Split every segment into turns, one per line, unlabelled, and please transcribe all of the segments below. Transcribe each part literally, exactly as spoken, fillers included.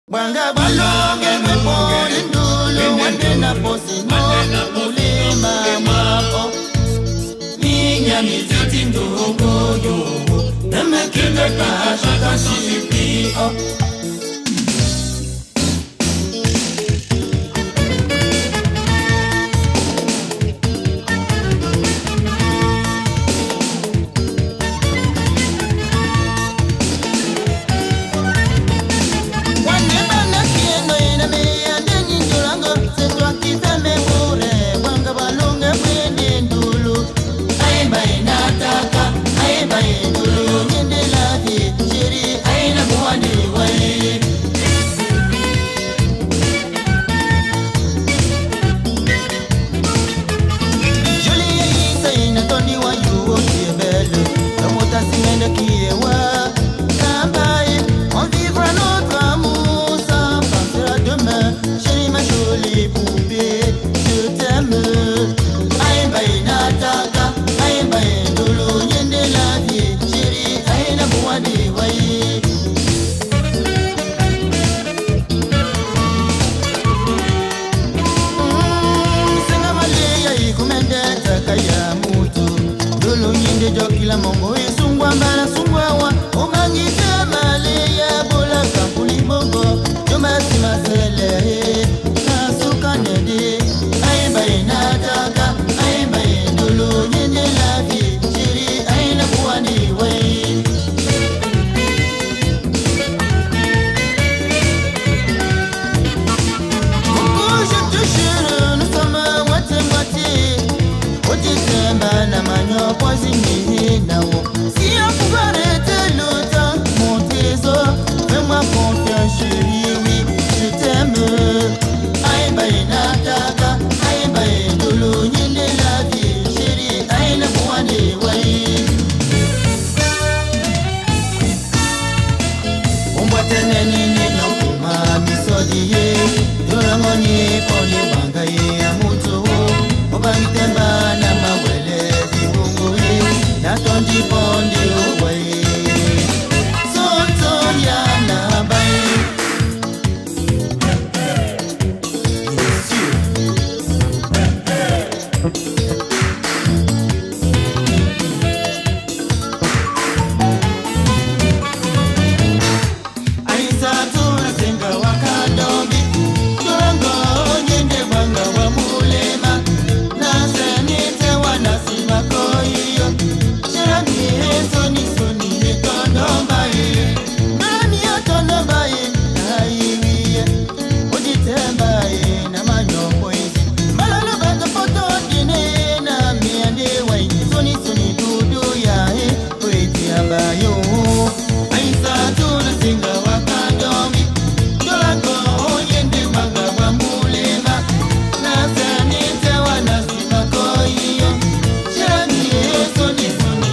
Banga balonge me poni ndulu wande na posi no mulima mwapo Minya miziti ndongo yo Neme kinde kasha kashipi oh Kila mongo isungwa mbana sungwa wa Omangita maleya bola kampuli mongo Jomasi masele Nasuka nede Aimba inataka Aimba indulu Nyende lafi Chiri aina buwani wei Kukusha tushuru Nusama wate wate Oji temba na manyo Pozi ni si on pouvait arrêter le temps, mon trésor, fais-moi confiance chérie, oui, je t'aime. Aïe baï nataka, aïe baï dolo, nyende la vie, chérie, aïe na bouane, ouais. On boit tene nini na kuma misodiye, yoramoni poni bangaye amuto, obangitemba na mawele dibungoye. Natondi bondi away Soto yana bay Yes you Aisa tuna senga wakadobi Turango nyende wanga wa mulema Nasenite wanasima koiyo Soni soni ne tono bae Nani atono bae Naiwiye Ojite bae Na manyo poezi Malalo bata poto dine Na miande wai Soni soni dudu ya he Poezi abayo Aisa tuna singa wakadomi Dolako yende wanga wa mulema Na sanite wanasima koiyo Shirani soni soni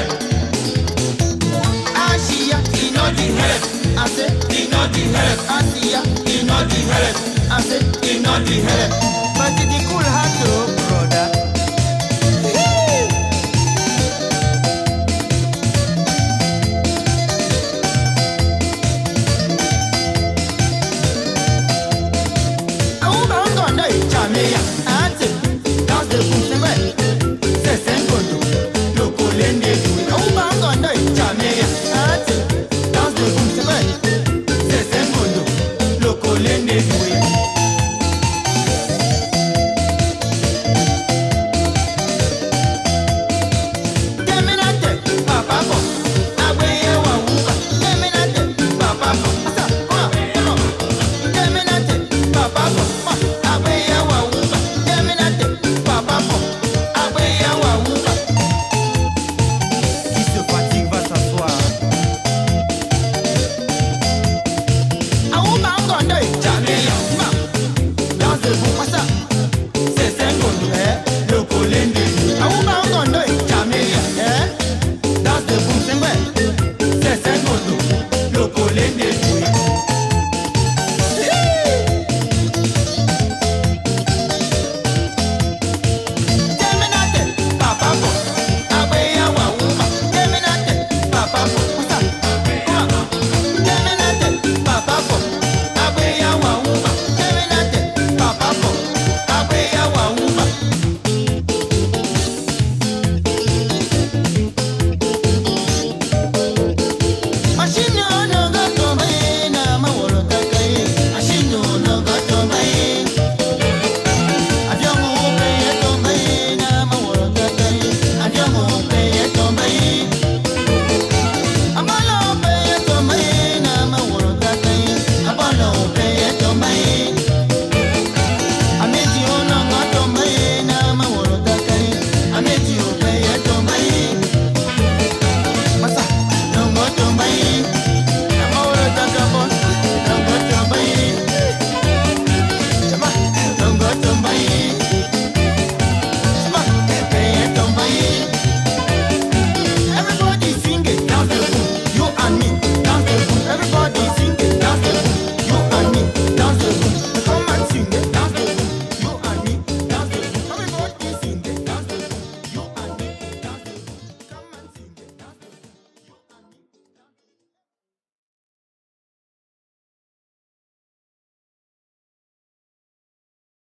I